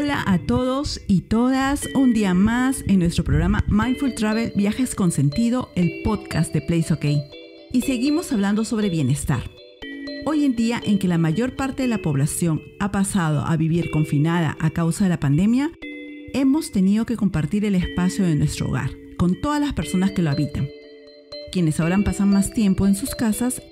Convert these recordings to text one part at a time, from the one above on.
Hola a todos y todas, un día más en nuestro programa Mindful Travel Viajes con Sentido, el podcast de Place OK. Y seguimos hablando sobre bienestar. Hoy en día, en que la mayor parte de la población ha pasado a vivir confinada a causa de la pandemia, hemos tenido que compartir el espacio de nuestro hogar con todas las personas que lo habitan, quienes ahora pasan más tiempo en sus casas,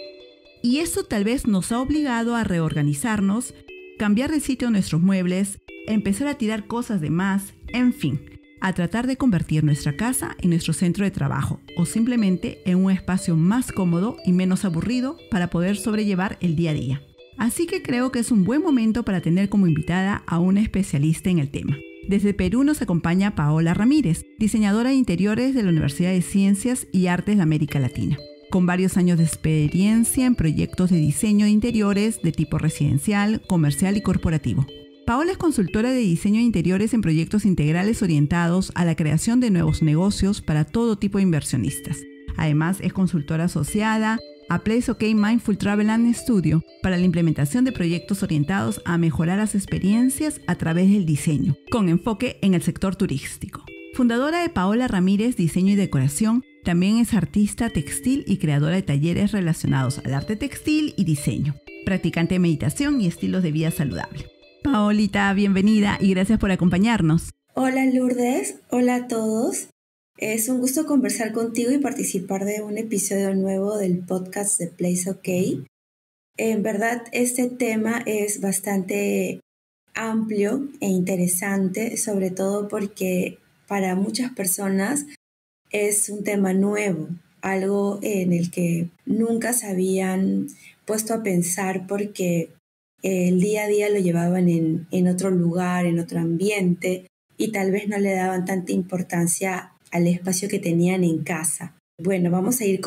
y esto tal vez nos ha obligado a reorganizarnos, cambiar de sitio nuestros muebles, empezar a tirar cosas de más, en fin, a tratar de convertir nuestra casa en nuestro centro de trabajo o simplemente en un espacio más cómodo y menos aburrido para poder sobrellevar el día a día. Así que creo que es un buen momento para tener como invitada a una especialista en el tema. Desde Perú nos acompaña Paola Ramírez, diseñadora de interiores de la Universidad de Ciencias y Artes de América Latina, con varios años de experiencia en proyectos de diseño de interiores de tipo residencial, comercial y corporativo. Paola es consultora de diseño de interiores en proyectos integrales orientados a la creación de nuevos negocios para todo tipo de inversionistas. Además, es consultora asociada a Place OK Mindful Travel and Studio para la implementación de proyectos orientados a mejorar las experiencias a través del diseño, con enfoque en el sector turístico. Fundadora de Paola Ramírez Diseño y Decoración, también es artista textil y creadora de talleres relacionados al arte textil y diseño, practicante de meditación y estilos de vida saludable. Paolita, bienvenida y gracias por acompañarnos. Hola Lourdes, hola a todos. Es un gusto conversar contigo y participar de un episodio nuevo del podcast de Place OK. En verdad, este tema es bastante amplio e interesante, sobre todo porque para muchas personas es un tema nuevo, algo en el que nunca se habían puesto a pensar porque el día a día lo llevaban en otro lugar, en otro ambiente, y tal vez no le daban tanta importancia al espacio que tenían en casa. Bueno, vamos a ir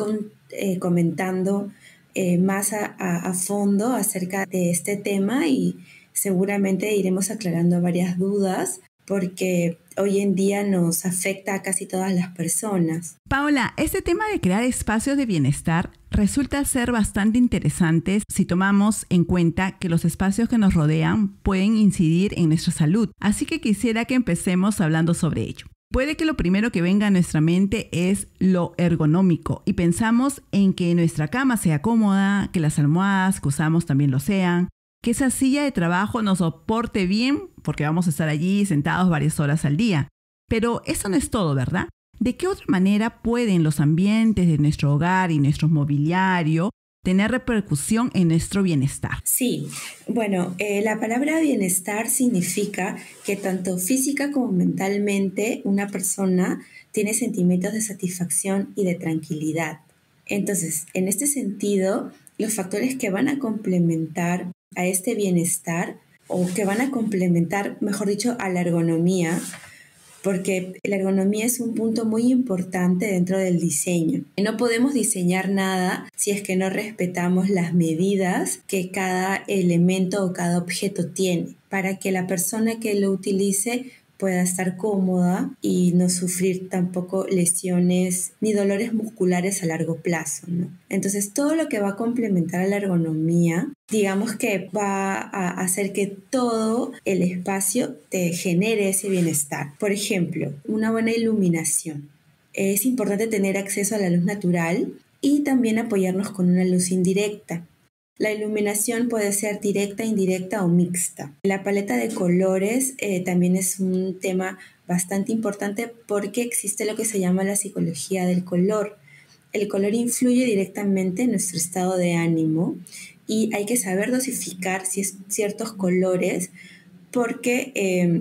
comentando más a fondo acerca de este tema y seguramente iremos aclarando varias dudas porque hoy en día nos afecta a casi todas las personas. Paola, este tema de crear espacios de bienestar resulta ser bastante interesante si tomamos en cuenta que los espacios que nos rodean pueden incidir en nuestra salud. Así que quisiera que empecemos hablando sobre ello. Puede que lo primero que venga a nuestra mente es lo ergonómico y pensamos en que nuestra cama sea cómoda, que las almohadas que usamos también lo sean, que esa silla de trabajo nos soporte bien porque vamos a estar allí sentados varias horas al día. Pero eso no es todo, ¿verdad? ¿De qué otra manera pueden los ambientes de nuestro hogar y nuestro mobiliario tener repercusión en nuestro bienestar? Sí, bueno, la palabra bienestar significa que tanto física como mentalmente una persona tiene sentimientos de satisfacción y de tranquilidad. Entonces, en este sentido, los factores que van a complementar a este bienestar o que van a complementar, mejor dicho, a la ergonomía, porque la ergonomía es un punto muy importante dentro del diseño. No podemos diseñar nada si es que no respetamos las medidas que cada elemento o cada objeto tiene, para que la persona que lo utilice pueda estar cómoda y no sufrir tampoco lesiones ni dolores musculares a largo plazo, ¿no? Entonces, todo lo que va a complementar a la ergonomía, digamos que va a hacer que todo el espacio te genere ese bienestar. Por ejemplo, una buena iluminación. Es importante tener acceso a la luz natural y también apoyarnos con una luz indirecta. La iluminación puede ser directa, indirecta o mixta. La paleta de colores también es un tema bastante importante porque existe lo que se llama la psicología del color. El color influye directamente en nuestro estado de ánimo y hay que saber dosificar ciertos colores porque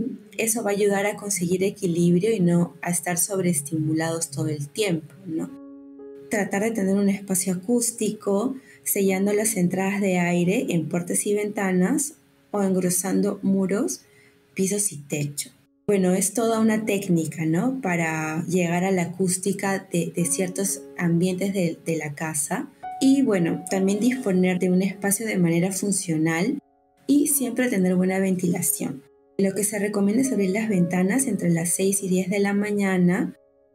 eso va a ayudar a conseguir equilibrio y no a estar sobreestimulados todo el tiempo, ¿no? Tratar de tener un espacio acústico, sellando las entradas de aire en puertas y ventanas o engrosando muros, pisos y techo. Bueno, es toda una técnica, ¿no? Para llegar a la acústica de ciertos ambientes de la casa. Y bueno, también disponer de un espacio de manera funcional y siempre tener buena ventilación. Lo que se recomienda es abrir las ventanas entre las 6 y 10 de la mañana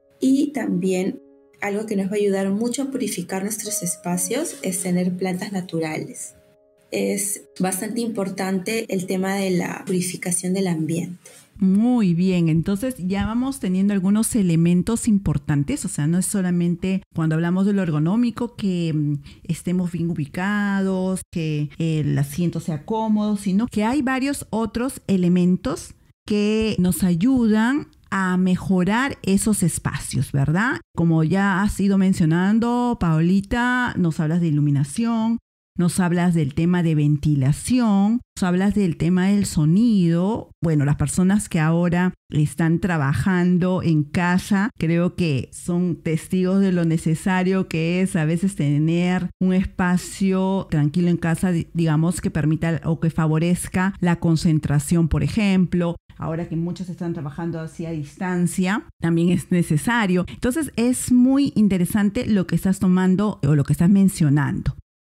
y también algo que nos va a ayudar mucho a purificar nuestros espacios es tener plantas naturales. es bastante importante el tema de la purificación del ambiente. Muy bien, entonces ya vamos teniendo algunos elementos importantes, o sea, no es solamente cuando hablamos de lo ergonómico que estemos bien ubicados, que el asiento sea cómodo, sino que hay varios otros elementos que nos ayudan a mejorar esos espacios, ¿verdad? Como ya has ido mencionando, Paolita, nos hablas de iluminación, nos hablas del tema de ventilación, nos hablas del tema del sonido. Bueno, las personas que ahora están trabajando en casa, creo que son testigos de lo necesario que es a veces tener un espacio tranquilo en casa, digamos, que permita o que favorezca la concentración, por ejemplo. Ahora que muchos están trabajando así a distancia, también es necesario. Entonces, es muy interesante lo que estás tomando o lo que estás mencionando.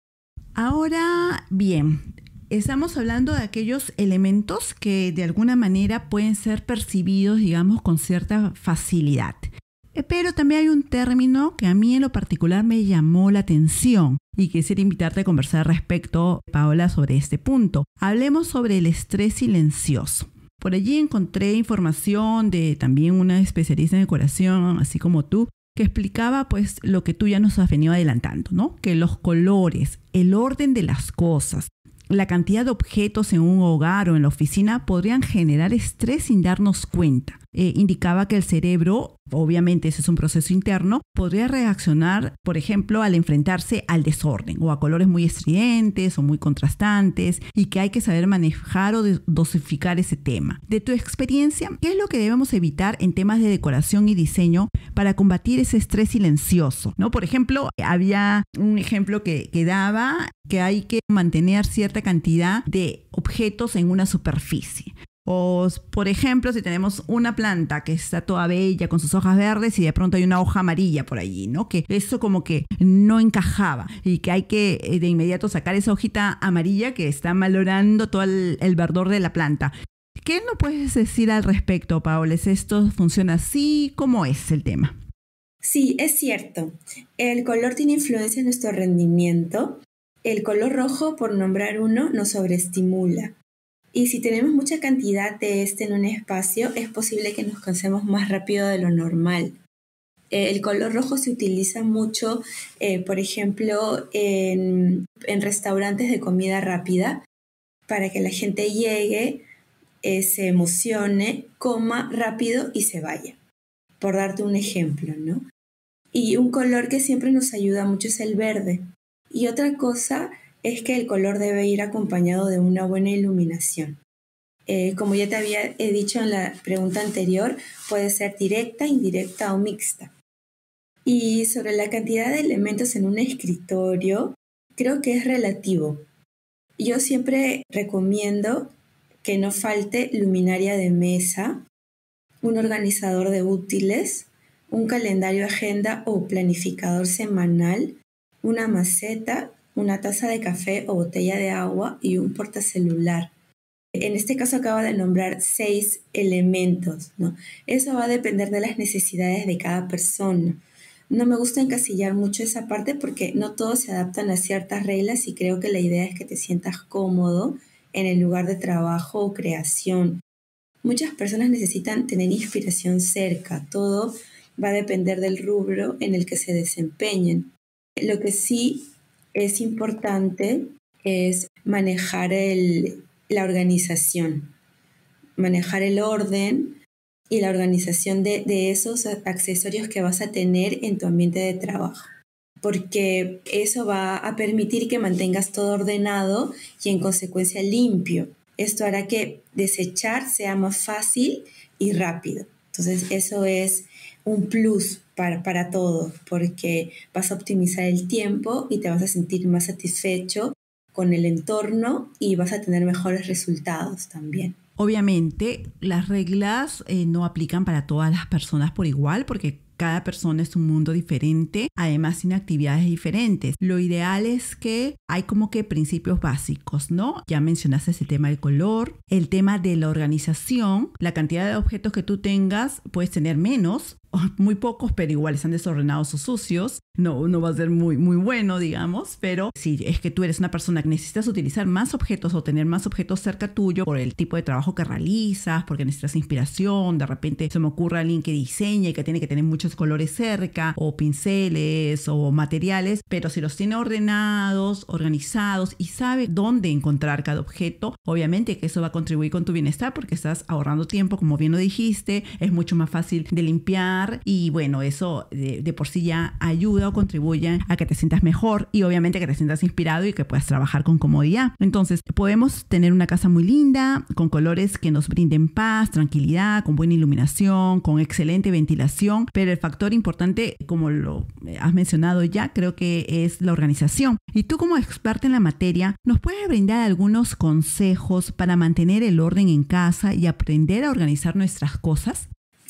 Ahora, bien, estamos hablando de aquellos elementos que de alguna manera pueden ser percibidos, digamos, con cierta facilidad. Pero también hay un término que a mí en lo particular me llamó la atención y quisiera invitarte a conversar respecto, Paola, sobre este punto. Hablemos sobre el estrés silencioso. Por allí encontré información de también una especialista en decoración, así como tú, que explicaba pues lo que tú ya nos has venido adelantando, ¿no? Que los colores, el orden de las cosas, la cantidad de objetos en un hogar o en la oficina podrían generar estrés sin darnos cuenta. Indicaba que el cerebro, obviamente ese es un proceso interno, podría reaccionar, por ejemplo, al enfrentarse al desorden o a colores muy estridentes o muy contrastantes, y que hay que saber manejar o dosificar ese tema. De tu experiencia, ¿qué es lo que debemos evitar en temas de decoración y diseño para combatir ese estrés silencioso? ¿No? Por ejemplo, había un ejemplo que daba que hay que mantener cierta cantidad de objetos en una superficie. O, por ejemplo, si tenemos una planta que está toda bella con sus hojas verdes y de pronto hay una hoja amarilla por allí, ¿no? Que eso como que no encajaba y que hay que de inmediato sacar esa hojita amarilla que está malogrando todo el verdor de la planta. ¿Qué nos puedes decir al respecto, Paola? ¿Esto funciona así? ¿Cómo es el tema? Sí, es cierto. El color tiene influencia en nuestro rendimiento. El color rojo, por nombrar uno, nos sobreestimula. Y si tenemos mucha cantidad de en un espacio, es posible que nos cansemos más rápido de lo normal. El color rojo se utiliza mucho, por ejemplo, en restaurantes de comida rápida, para que la gente llegue, se emocione, coma rápido y se vaya. Por darte un ejemplo, ¿no? Y un color que siempre nos ayuda mucho es el verde. Y otra cosa es que el color debe ir acompañado de una buena iluminación. Como ya te había dicho en la pregunta anterior, puede ser directa, indirecta o mixta. Y sobre la cantidad de elementos en un escritorio, creo que es relativo. Yo siempre recomiendo que no falte luminaria de mesa, un organizador de útiles, un calendario agenda o planificador semanal, una maceta, una taza de café o botella de agua y un portacelular. En este caso acabo de nombrar 6 elementos, ¿no? Eso va a depender de las necesidades de cada persona. No me gusta encasillar mucho esa parte porque no todos se adaptan a ciertas reglas y creo que la idea es que te sientas cómodo en el lugar de trabajo o creación. Muchas personas necesitan tener inspiración cerca. Todo va a depender del rubro en el que se desempeñen. Lo que sí es importante es manejar la organización, manejar el orden y la organización de esos accesorios que vas a tener en tu ambiente de trabajo, porque eso va a permitir que mantengas todo ordenado y en consecuencia limpio. Esto hará que desechar sea más fácil y rápido. Entonces eso es un plus para todo, porque vas a optimizar el tiempo y te vas a sentir más satisfecho con el entorno y vas a tener mejores resultados también. Obviamente, las reglas no aplican para todas las personas por igual, porque cada persona es un mundo diferente, además tiene actividades diferentes. Lo ideal es que hay como que principios básicos, ¿no? Ya mencionaste ese tema del color, el tema de la organización, la cantidad de objetos que tú tengas, puedes tener menos, muy pocos, pero igual están desordenados o sucios. No va a ser muy bueno, digamos, pero si es que tú eres una persona que necesitas utilizar más objetos o tener más objetos cerca tuyo por el tipo de trabajo que realizas, porque necesitas inspiración, de repente se me ocurre alguien que diseña y que tiene que tener muchos colores cerca, o pinceles o materiales, pero si los tiene ordenados, organizados y sabe dónde encontrar cada objeto, obviamente que eso va a contribuir con tu bienestar porque estás ahorrando tiempo, como bien lo dijiste, es mucho más fácil de limpiar y bueno, eso de por sí ya ayuda o contribuye a que te sientas mejor y obviamente que te sientas inspirado y que puedas trabajar con comodidad. Entonces, podemos tener una casa muy linda, con colores que nos brinden paz, tranquilidad, con buena iluminación, con excelente ventilación, pero el factor importante, como lo has mencionado ya, creo que es la organización. Y tú como experta en la materia, ¿nos puedes brindar algunos consejos para mantener el orden en casa y aprender a organizar nuestras cosas?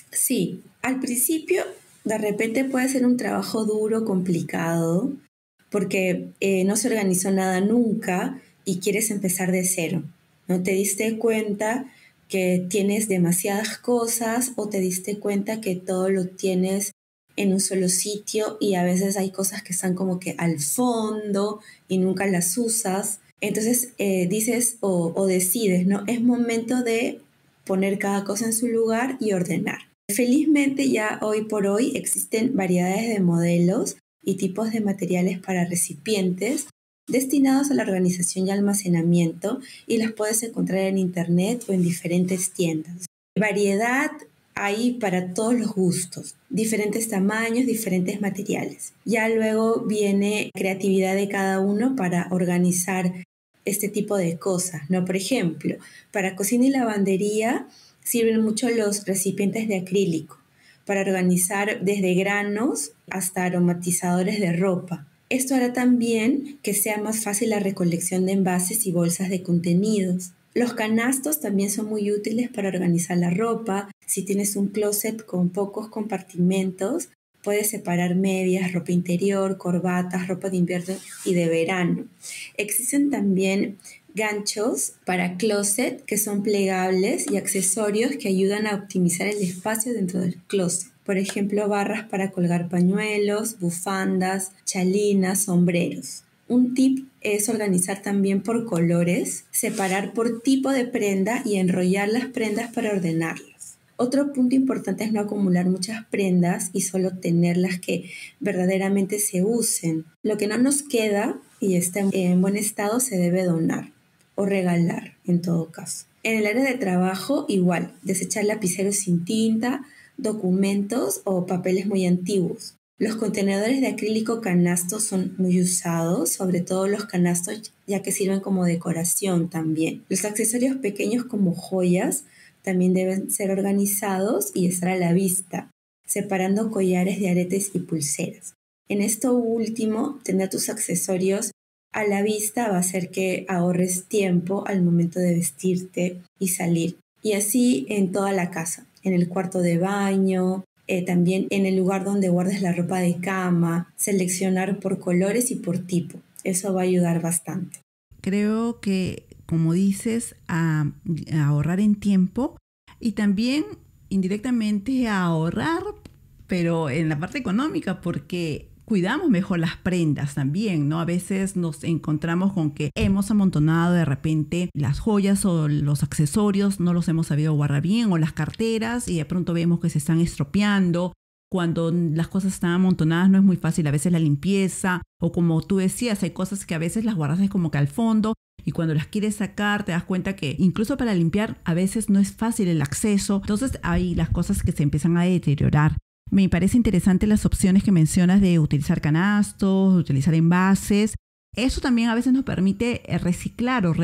Sí, al principio de repente puede ser un trabajo duro, complicado, porque no se organizó nada nunca y quieres empezar de cero. No te diste cuenta que tienes demasiadas cosas o te diste cuenta que todo lo tienes en un solo sitio y a veces hay cosas que están como que al fondo y nunca las usas. Entonces dices o decides, ¿no? Es momento de poner cada cosa en su lugar y ordenar. Felizmente ya hoy por hoy existen variedades de modelos y tipos de materiales para recipientes destinados a la organización y almacenamiento y las puedes encontrar en internet o en diferentes tiendas. Variedad hay para todos los gustos, diferentes tamaños, diferentes materiales. Ya luego viene creatividad de cada uno para organizar este tipo de cosas, ¿no? Por ejemplo, para cocina y lavandería sirven mucho los recipientes de acrílico para organizar desde granos hasta aromatizadores de ropa. Esto hará también que sea más fácil la recolección de envases y bolsas de contenidos. Los canastos también son muy útiles para organizar la ropa. Si tienes un closet con pocos compartimentos, puedes separar medias, ropa interior, corbatas, ropa de invierno y de verano. Existen también ganchos para closet que son plegables y accesorios que ayudan a optimizar el espacio dentro del closet. Por ejemplo, barras para colgar pañuelos, bufandas, chalinas, sombreros. Un tip es organizar también por colores, separar por tipo de prenda y enrollar las prendas para ordenarlas. Otro punto importante es no acumular muchas prendas y solo tener las que verdaderamente se usen. Lo que no nos queda y está en buen estado se debe donar o regalar en todo caso. En el área de trabajo igual, desechar lapiceros sin tinta, documentos o papeles muy antiguos. Los contenedores de acrílico canasto son muy usados, sobre todo los canastos ya que sirven como decoración también. Los accesorios pequeños como joyas también deben ser organizados y estar a la vista, separando collares de aretes y pulseras. En esto último, tener tus accesorios a la vista va a hacer que ahorres tiempo al momento de vestirte y salir. Y así en toda la casa, en el cuarto de baño, también en el lugar donde guardes la ropa de cama, seleccionar por colores y por tipo. Eso va a ayudar bastante. Creo que, como dices, a ahorrar en tiempo y también indirectamente a ahorrar, pero en la parte económica, porque cuidamos mejor las prendas también, ¿no? A veces nos encontramos con que hemos amontonado de repente las joyas o los accesorios, no los hemos sabido guardar bien, o las carteras, y de pronto vemos que se están estropeando. Cuando las cosas están amontonadas no es muy fácil a veces la limpieza, o como tú decías, hay cosas que a veces las guardas como que al fondo y cuando las quieres sacar te das cuenta que incluso para limpiar a veces no es fácil el acceso. Entonces hay las cosas que se empiezan a deteriorar. Me parece interesante las opciones que mencionas de utilizar canastos, utilizar envases. Eso también a veces nos permite reciclar o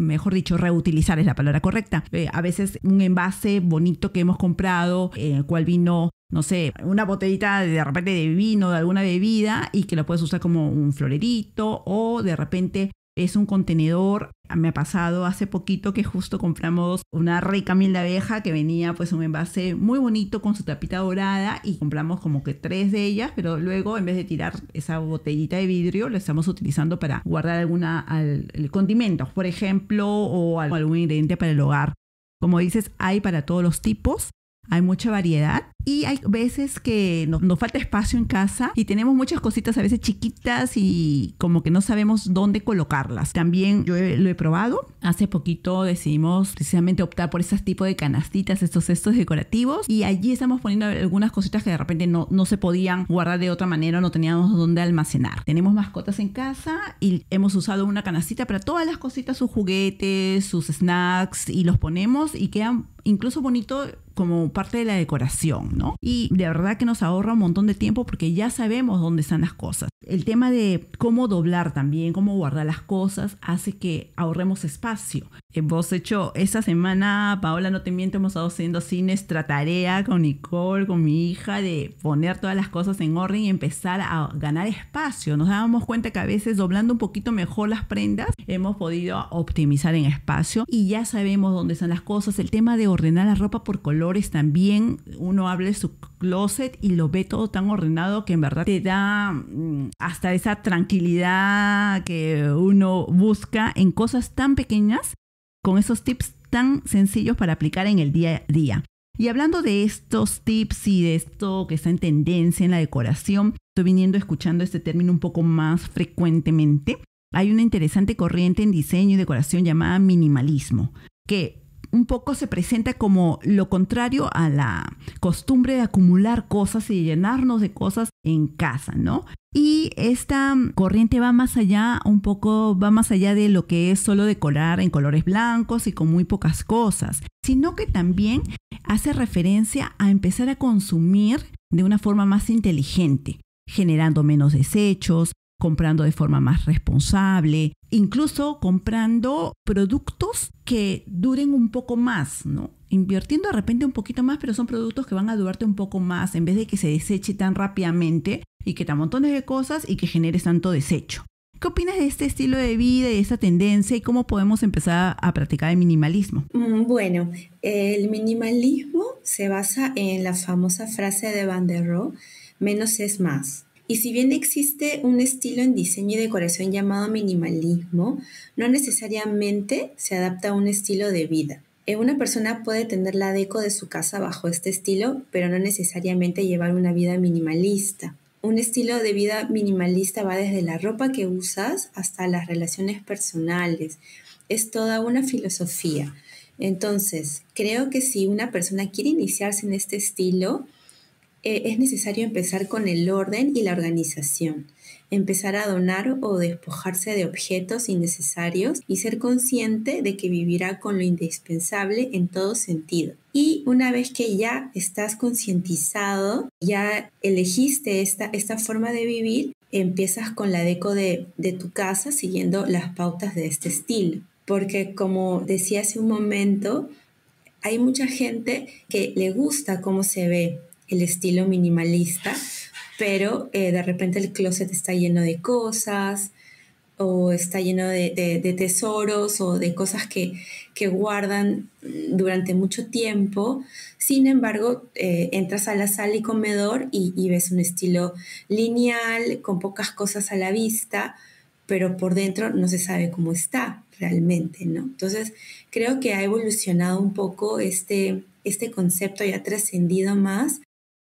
reutilizar es la palabra correcta. A veces un envase bonito que hemos comprado, en el cual vino, no sé, una botellita de repente de vino, de alguna bebida y que lo puedes usar como un florerito o de repente es un contenedor. Me ha pasado hace poquito que justo compramos una rica miel de abeja que venía pues un envase muy bonito con su tapita dorada y compramos como que 3 de ellas, pero luego en vez de tirar esa botellita de vidrio lo estamos utilizando para guardar condimentos, por ejemplo, o algún ingrediente para el hogar. Como dices, hay para todos los tipos. hay mucha variedad y hay veces que nos falta espacio en casa y tenemos muchas cositas a veces chiquitas y como que no sabemos dónde colocarlas. También yo lo he probado. Hace poquito decidimos precisamente optar por ese tipo de canastitas, estos cestos decorativos, y allí estamos poniendo algunas cositas que de repente no se podían guardar de otra manera, no teníamos dónde almacenar. Tenemos mascotas en casa y hemos usado una canastita para todas las cositas, sus juguetes, sus snacks, y los ponemos y quedan incluso bonito como parte de la decoración, ¿no? Y de verdad que nos ahorra un montón de tiempo porque ya sabemos dónde están las cosas. El tema de cómo doblar también, cómo guardar las cosas, hace que ahorremos espacio. Hemos hecho esta semana, Paola, no te miento, hemos estado haciendo así nuestra tarea con Nicole, con mi hija, de poner todas las cosas en orden y empezar a ganar espacio. Nos dábamos cuenta que a veces doblando un poquito mejor las prendas, hemos podido optimizar en espacio y ya sabemos dónde están las cosas. El tema de ordenar la ropa por colores también, uno abre su closet y lo ve todo tan ordenado que en verdad te da hasta esa tranquilidad que uno busca en cosas tan pequeñas, con esos tips tan sencillos para aplicar en el día a día. Y hablando de estos tips y de esto que está en tendencia en la decoración, estoy viniendo escuchando este término un poco más frecuentemente. Hay una interesante corriente en diseño y decoración llamada minimalismo, que un poco se presenta como lo contrario a la costumbre de acumular cosas y llenarnos de cosas en casa, ¿no? Y esta corriente va más allá de lo que es solo decorar en colores blancos y con muy pocas cosas, sino que también hace referencia a empezar a consumir de una forma más inteligente, generando menos desechos, comprando de forma más responsable, incluso comprando productos que duren un poco más, ¿no? Invirtiendo de repente un poquito más, pero son productos que van a durarte un poco más en vez de que se deseche tan rápidamente y que te montones de cosas y que generes tanto desecho. ¿Qué opinas de este estilo de vida y de esta tendencia y cómo podemos empezar a practicar el minimalismo? Bueno, el minimalismo se basa en la famosa frase de Van der Rohe, menos es más. Y si bien existe un estilo en diseño y decoración llamado minimalismo, no necesariamente se adapta a un estilo de vida. Una persona puede tener la deco de su casa bajo este estilo, pero no necesariamente llevar una vida minimalista. Un estilo de vida minimalista va desde la ropa que usas hasta las relaciones personales. Es toda una filosofía. Entonces, creo que si una persona quiere iniciarse en este estilo, es necesario empezar con el orden y la organización, empezar a donar o despojarse de objetos innecesarios y ser consciente de que vivirá con lo indispensable en todo sentido. Y una vez que ya estás concientizado, ya elegiste esta forma de vivir, empiezas con la deco de tu casa siguiendo las pautas de este estilo. Porque como decía hace un momento, hay mucha gente que le gusta cómo se ve el estilo minimalista, pero de repente el closet está lleno de cosas o está lleno de tesoros o de cosas que guardan durante mucho tiempo. Sin embargo, entras a la sala y comedor y ves un estilo lineal, con pocas cosas a la vista, pero por dentro no se sabe cómo está realmente, ¿no? Entonces, creo que ha evolucionado un poco este concepto y ha trascendido más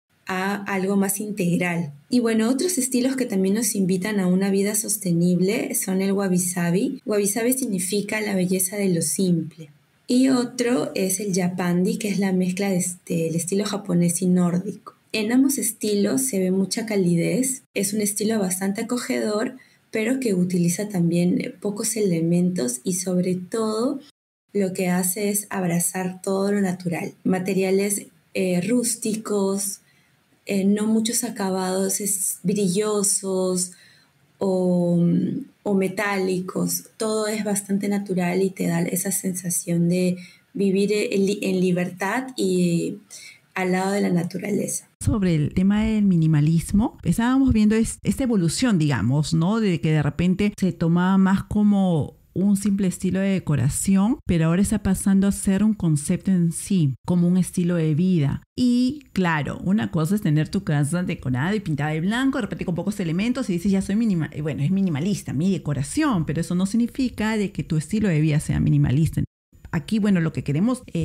a algo más integral. Y bueno, otros estilos que también nos invitan a una vida sostenible son el wabi-sabi. Wabi-sabi significa la belleza de lo simple. Y otro es el japandi, que es la mezcla del estilo japonés y nórdico. En ambos estilos se ve mucha calidez. Es un estilo bastante acogedor, pero que utiliza también pocos elementos y sobre todo lo que hace es abrazar todo lo natural. Materiales rústicos, no muchos acabados brillosos o metálicos. Todo es bastante natural y te da esa sensación de vivir en libertad y al lado de la naturaleza. Sobre el tema del minimalismo, estábamos viendo esta evolución, digamos, ¿no? De que de repente se tomaba más como un simple estilo de decoración, pero ahora está pasando a ser un concepto en sí, como un estilo de vida. Y claro, una cosa es tener tu casa decorada y pintada de blanco, de repente con pocos elementos y dices ya soy minimalista. Bueno, es minimalista mi decoración, pero eso no significa de que tu estilo de vida sea minimalista. Aquí, bueno, lo que queremos es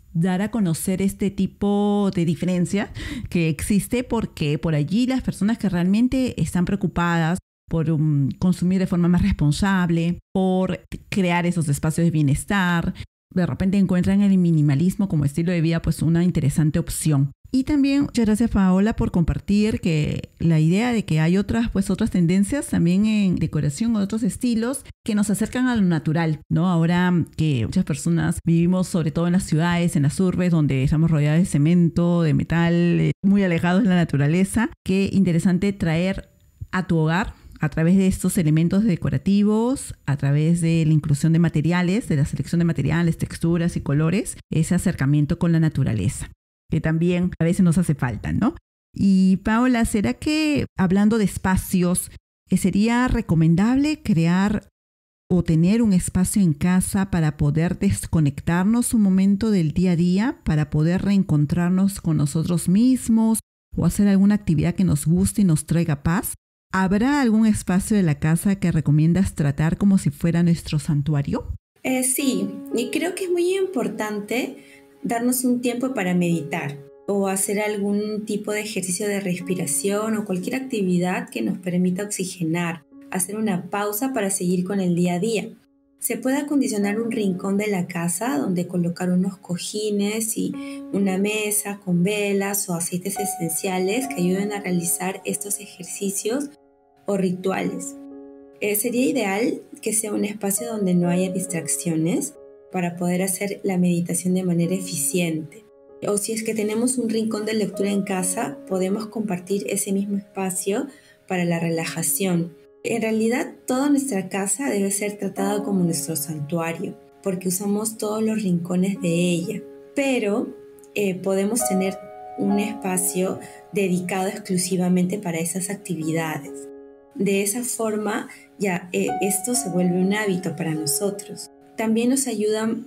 dar a conocer este tipo de diferencia que existe, porque por allí las personas que realmente están preocupadas por consumir de forma más responsable, por crear esos espacios de bienestar, de repente encuentran el minimalismo como estilo de vida pues una interesante opción. Y también muchas gracias, Paola, por compartir que la idea de que hay otras tendencias también en decoración o otros estilos que nos acercan a lo natural, ¿no? Ahora que muchas personas vivimos sobre todo en las ciudades, en las urbes, donde estamos rodeados de cemento, de metal, muy alejados de la naturaleza, qué interesante traer a tu hogar, a través de estos elementos decorativos, a través de la inclusión de materiales, de la selección de materiales, texturas y colores, ese acercamiento con la naturaleza, que también a veces nos hace falta, ¿no? Y Paola, ¿será que hablando de espacios, sería recomendable crear o tener un espacio en casa para poder desconectarnos un momento del día a día, para poder reencontrarnos con nosotros mismos o hacer alguna actividad que nos guste y nos traiga paz? ¿Habrá algún espacio de la casa que recomiendas tratar como si fuera nuestro santuario? Sí, y creo que es muy importante darnos un tiempo para meditar o hacer algún tipo de ejercicio de respiración o cualquier actividad que nos permita oxigenar, hacer una pausa para seguir con el día a día. Se puede acondicionar un rincón de la casa donde colocar unos cojines y una mesa con velas o aceites esenciales que ayuden a realizar estos ejercicios o rituales. Sería ideal que sea un espacio donde no haya distracciones para poder hacer la meditación de manera eficiente. O si es que tenemos un rincón de lectura en casa, podemos compartir ese mismo espacio para la relajación. En realidad, toda nuestra casa debe ser tratada como nuestro santuario, porque usamos todos los rincones de ella. Pero podemos tener un espacio dedicado exclusivamente para esas actividades. De esa forma, ya esto se vuelve un hábito para nosotros. También nos ayudan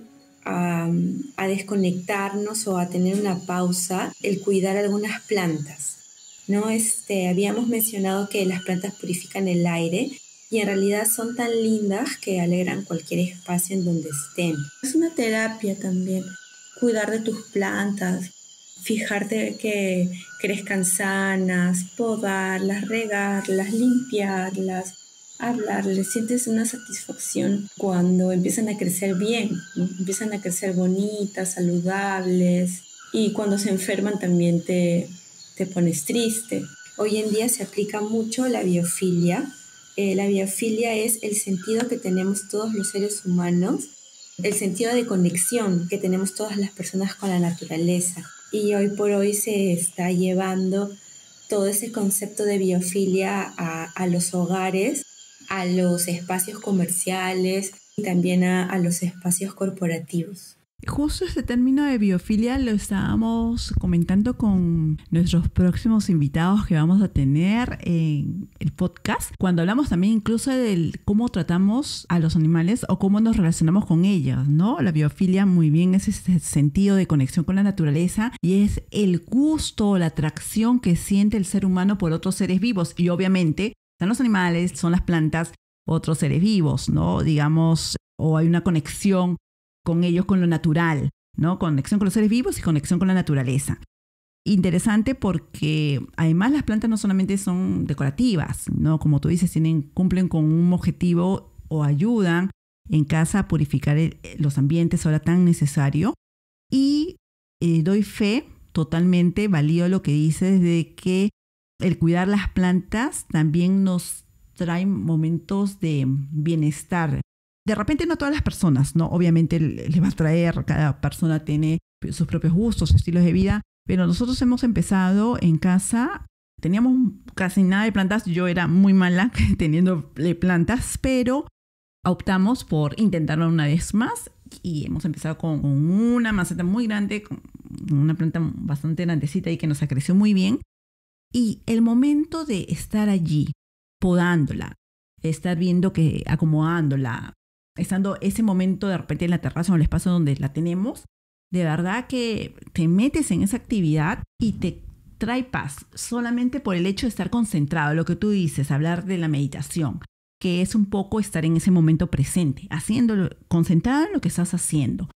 a desconectarnos o a tener una pausa el cuidar algunas plantas, ¿no? Habíamos mencionado que las plantas purifican el aire y en realidad son tan lindas que alegran cualquier espacio en donde estén. Es una terapia también, cuidar de tus plantas, fijarte que crezcan sanas, podarlas, regarlas, limpiarlas, hablarles. Sientes una satisfacción cuando empiezan a crecer bien, ¿no? Empiezan a crecer bonitas, saludables, y cuando se enferman también te pones triste. Hoy en día se aplica mucho la biofilia. La biofilia es el sentido que tenemos todos los seres humanos, el sentido de conexión que tenemos todas las personas con la naturaleza. Y hoy por hoy se está llevando todo ese concepto de biofilia a los hogares, a los espacios comerciales y también a los espacios corporativos. Justo este término de biofilia lo estábamos comentando con nuestros próximos invitados que vamos a tener en el podcast, cuando hablamos también incluso de cómo tratamos a los animales o cómo nos relacionamos con ellos, ¿no? La biofilia muy bien es ese sentido de conexión con la naturaleza y es el gusto, la atracción que siente el ser humano por otros seres vivos. Y obviamente están los animales, son las plantas, otros seres vivos, ¿no? Digamos, o hay una conexión con ellos, con lo natural, ¿no? Conexión con los seres vivos y conexión con la naturaleza. Interesante porque además las plantas no solamente son decorativas, ¿no? Como tú dices, cumplen con un objetivo o ayudan en casa a purificar los ambientes ahora tan necesario. Y doy fe, totalmente valido lo que dices de que el cuidar las plantas también nos trae momentos de bienestar. De repente no todas las personas, ¿no? Obviamente les va a traer, cada persona tiene sus propios gustos, estilos de vida, pero nosotros hemos empezado en casa, teníamos casi nada de plantas, yo era muy mala teniendo plantas, pero optamos por intentarlo una vez más y hemos empezado con una maceta muy grande, con una planta bastante grandecita y que nos creció muy bien. Y el momento de estar allí, podándola, estar viendo que acomodándola, estando ese momento de repente en la terraza o en el espacio donde la tenemos, de verdad que te metes en esa actividad y te trae paz solamente por el hecho de estar concentrado. Lo que tú dices, hablar de la meditación, que es un poco estar en ese momento presente, haciéndolo, concentrado en lo que estás haciendo.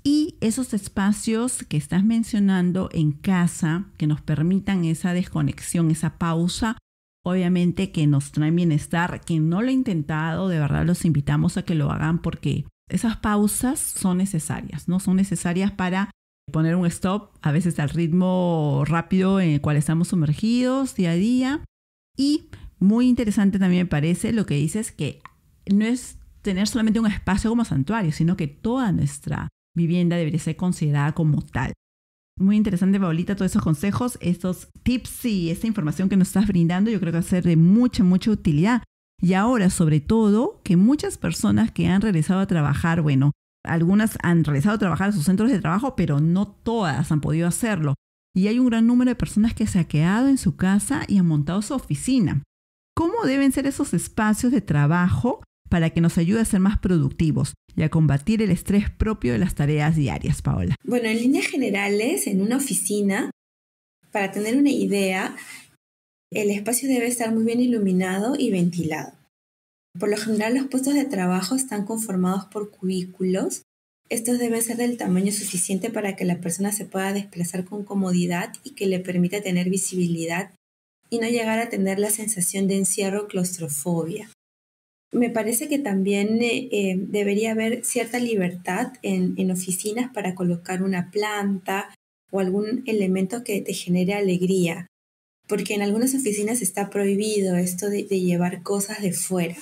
Y esos espacios que estás mencionando en casa, que nos permitan esa desconexión, esa pausa, obviamente que nos traen bienestar. Quien no lo ha intentado, de verdad los invitamos a que lo hagan porque esas pausas son necesarias, ¿no? Son necesarias para poner un stop, a veces al ritmo rápido en el cual estamos sumergidos día a día. Y muy interesante también me parece lo que dices, que no es tener solamente un espacio como santuario, sino que toda nuestra vivienda debería ser considerada como tal. Muy interesante, Paulita, todos esos consejos, estos tips y esta información que nos estás brindando, yo creo que va a ser de mucha utilidad. Y ahora, sobre todo, que muchas personas que han regresado a trabajar, bueno, algunas han regresado a trabajar a sus centros de trabajo, pero no todas han podido hacerlo. Y hay un gran número de personas que se ha quedado en su casa y han montado su oficina. ¿Cómo deben ser esos espacios de trabajo para que nos ayude a ser más productivos y a combatir el estrés propio de las tareas diarias, Paola? Bueno, en líneas generales, en una oficina, para tener una idea, el espacio debe estar muy bien iluminado y ventilado. Por lo general, los puestos de trabajo están conformados por cubículos. Estos deben ser del tamaño suficiente para que la persona se pueda desplazar con comodidad y que le permita tener visibilidad y no llegar a tener la sensación de encierro o claustrofobia. Me parece que también debería haber cierta libertad en oficinas para colocar una planta o algún elemento que te genere alegría, porque en algunas oficinas está prohibido esto de llevar cosas de fuera.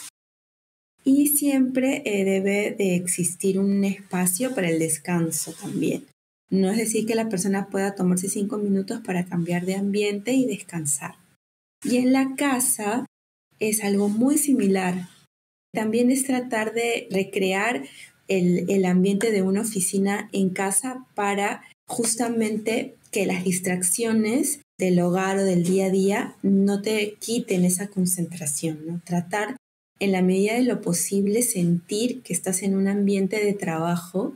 Y siempre debe de existir un espacio para el descanso también. No es decir que la persona pueda tomarse 5 minutos para cambiar de ambiente y descansar. Y en la casa es algo muy similar. También es tratar de recrear el ambiente de una oficina en casa para justamente que las distracciones del hogar o del día a día no te quiten esa concentración, ¿no? Tratar en la medida de lo posible sentir que estás en un ambiente de trabajo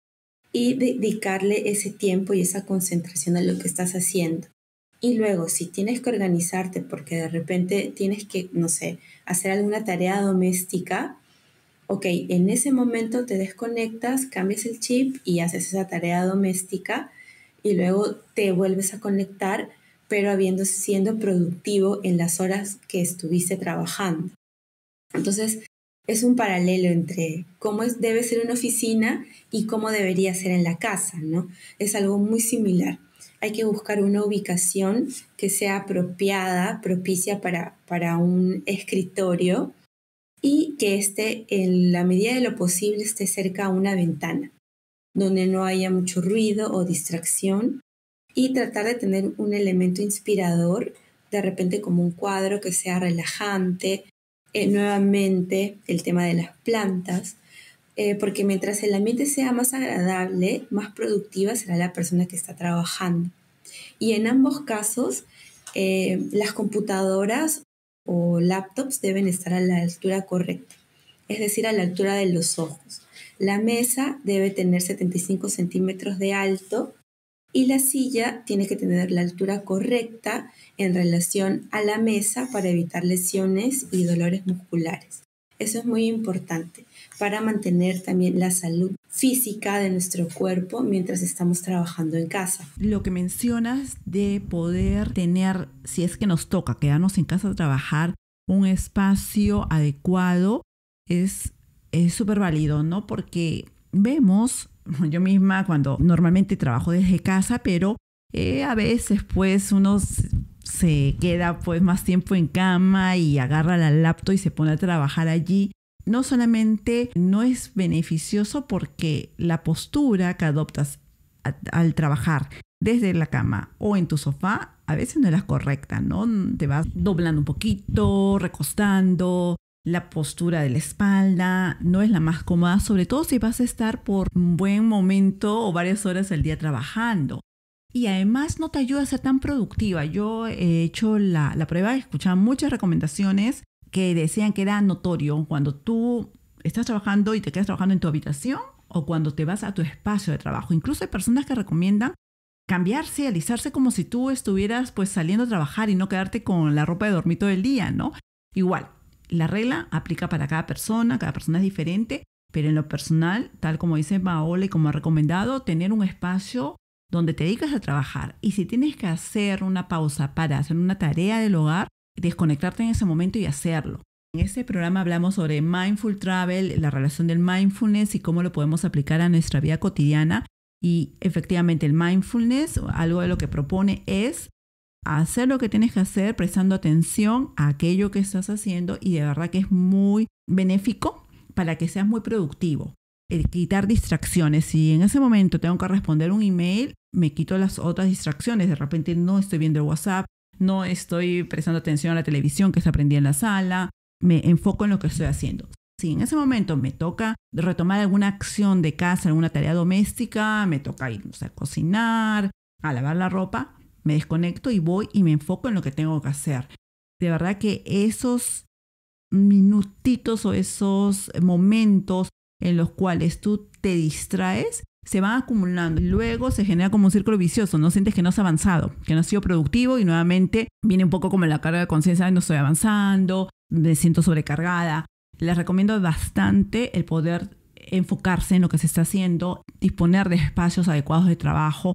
y dedicarle ese tiempo y esa concentración a lo que estás haciendo. Y luego, si tienes que organizarte porque de repente tienes que, no sé, hacer alguna tarea doméstica, ok, en ese momento te desconectas, cambias el chip y haces esa tarea doméstica y luego te vuelves a conectar, pero siendo productivo en las horas que estuviste trabajando. Entonces, es un paralelo entre cómo debe ser una oficina y cómo debería ser en la casa, ¿no? Es algo muy similar. Hay que buscar una ubicación que sea apropiada, propicia para un escritorio y que esté, en la medida de lo posible, esté cerca a una ventana, donde no haya mucho ruido o distracción y tratar de tener un elemento inspirador, de repente como un cuadro que sea relajante. Nuevamente, el tema de las plantas, porque mientras el ambiente sea más agradable, más productiva será la persona que está trabajando. Y en ambos casos, las computadoras o laptops deben estar a la altura correcta, es decir, a la altura de los ojos. La mesa debe tener 75 centímetros de alto y la silla tiene que tener la altura correcta en relación a la mesa para evitar lesiones y dolores musculares. Eso es muy importante para mantener también la salud física de nuestro cuerpo mientras estamos trabajando en casa. Lo que mencionas de poder tener, si es que nos toca quedarnos en casa a trabajar, un espacio adecuado es súper válido, ¿no? Porque vemos, yo misma cuando normalmente trabajo desde casa, pero a veces pues uno se queda pues más tiempo en cama y agarra la laptop y se pone a trabajar allí. No solamente no es beneficioso porque la postura que adoptas al trabajar desde la cama o en tu sofá a veces no es la correcta, ¿no? Te vas doblando un poquito, recostando. La postura de la espalda no es la más cómoda, sobre todo si vas a estar por un buen momento o varias horas al día trabajando. Y además no te ayuda a ser tan productiva. Yo he hecho la prueba, he escuchado muchas recomendaciones que decían que era notorio cuando tú estás trabajando y te quedas trabajando en tu habitación o cuando te vas a tu espacio de trabajo. Incluso hay personas que recomiendan cambiarse, alisarse como si tú estuvieras pues saliendo a trabajar y no quedarte con la ropa de dormir todo el día, ¿no? Igual. La regla aplica para cada persona es diferente Pero en lo personal, tal como dice Paola y como ha recomendado, tener un espacio donde te dedicas a trabajar. Y si tienes que hacer una pausa para hacer una tarea del hogar, desconectarte en ese momento y hacerlo. En este programa hablamos sobre Mindful Travel, la relación del mindfulness y cómo lo podemos aplicar a nuestra vida cotidiana. Y efectivamente el mindfulness, algo de lo que propone es hacer lo que tienes que hacer prestando atención a aquello que estás haciendo, y de verdad que es muy benéfico para que seas muy productivo. El quitar distracciones. Si en ese momento tengo que responder un email, me quito las otras distracciones. De repente no estoy viendo el WhatsApp, no estoy prestando atención a la televisión que se aprendía en la sala, me enfoco en lo que estoy haciendo. Si en ese momento me toca retomar alguna acción de casa, alguna tarea doméstica, me toca ir, a cocinar, a lavar la ropa, me desconecto y voy y me enfoco en lo que tengo que hacer. De verdad que esos minutitos o esos momentos en los cuales tú te distraes se van acumulando y luego se genera como un círculo vicioso, no sientes que no has avanzado, que no has sido productivo y nuevamente viene un poco como la carga de conciencia, no estoy avanzando, me siento sobrecargada. Les recomiendo bastante el poder enfocarse en lo que se está haciendo, disponer de espacios adecuados de trabajo.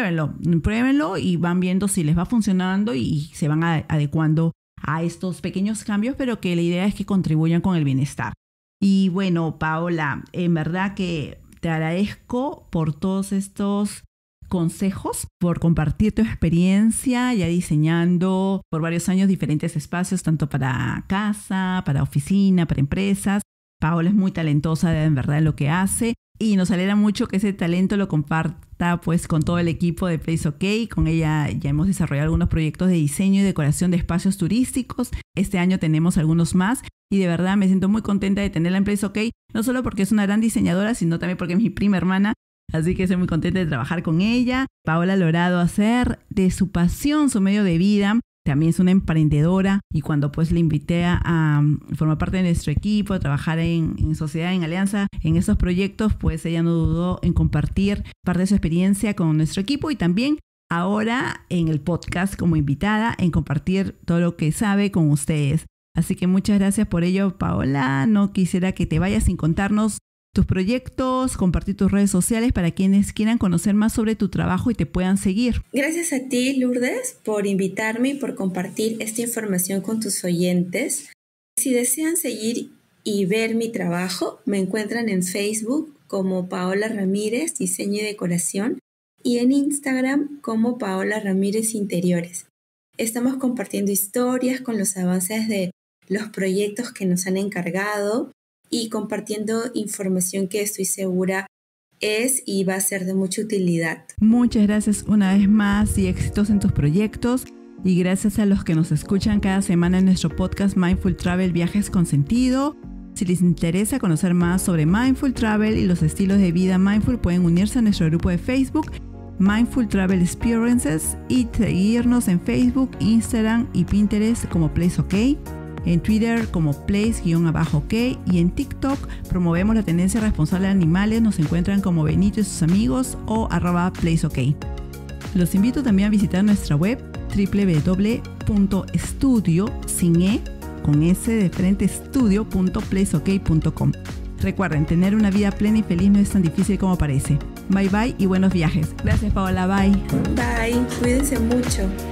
Pruébenlo y van viendo si les va funcionando y se van adecuando a estos pequeños cambios, pero que la idea es que contribuyan con el bienestar. Y bueno, Paola, en verdad que te agradezco por todos estos consejos, por compartir tu experiencia ya diseñando por varios años diferentes espacios, tanto para casa, para oficina, para empresas. Paola es muy talentosa en verdad en lo que hace y nos alegra mucho que ese talento lo comparta pues con todo el equipo de Place OK. Con ella ya hemos desarrollado algunos proyectos de diseño y decoración de espacios turísticos. Este año tenemos algunos más y de verdad me siento muy contenta de tenerla en Place OK, no solo porque es una gran diseñadora, sino también porque es mi prima hermana. Así que estoy muy contenta de trabajar con ella. Paola ha logrado hacer de su pasión su medio de vida. También es una emprendedora y cuando pues le invité a formar parte de nuestro equipo, a trabajar en sociedad, en alianza, en esos proyectos, pues ella no dudó en compartir parte de su experiencia con nuestro equipo y también ahora en el podcast como invitada en compartir todo lo que sabe con ustedes. Así que muchas gracias por ello, Paola. No quisiera que te vayas sin contarnos tus proyectos, compartir tus redes sociales para quienes quieran conocer más sobre tu trabajo y te puedan seguir. Gracias a ti, Lourdes, por invitarme y por compartir esta información con tus oyentes. Si desean seguir y ver mi trabajo, me encuentran en Facebook como Paola Ramírez, Diseño y Decoración, y en Instagram como Paola Ramírez Interiores. Estamos compartiendo historias con los avances de los proyectos que nos han encargado y compartiendo información que estoy segura es y va a ser de mucha utilidad. Muchas gracias una vez más y éxitos en tus proyectos. Y gracias a los que nos escuchan cada semana en nuestro podcast Mindful Travel Viajes con Sentido. Si les interesa conocer más sobre Mindful Travel y los estilos de vida mindful, pueden unirse a nuestro grupo de Facebook Mindful Travel Experiences y seguirnos en Facebook, Instagram y Pinterest como Place OK. En Twitter como Place_OK y en TikTok promovemos la tendencia responsable de animales. Nos encuentran como Benito y sus amigos o @PlaceOK. Los invito también a visitar nuestra web www.estudio sin e con s de frente estudio.placeok.com. Recuerden, tener una vida plena y feliz no es tan difícil como parece. Bye bye y buenos viajes. Gracias, Paola. Bye. Bye. Cuídense mucho.